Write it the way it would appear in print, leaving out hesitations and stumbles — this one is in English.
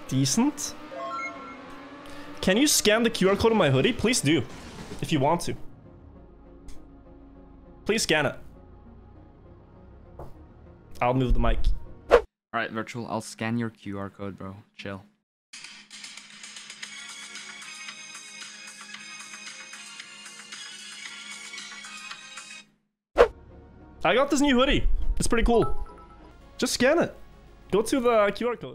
decent. Can you scan the QR code on my hoodie? Please do, if you want to. Please scan it. I'll move the mic. Alright, Virtual, I'll scan your QR code, bro. Chill. I got this new hoodie. It's pretty cool. Just scan it. Go to the QR code.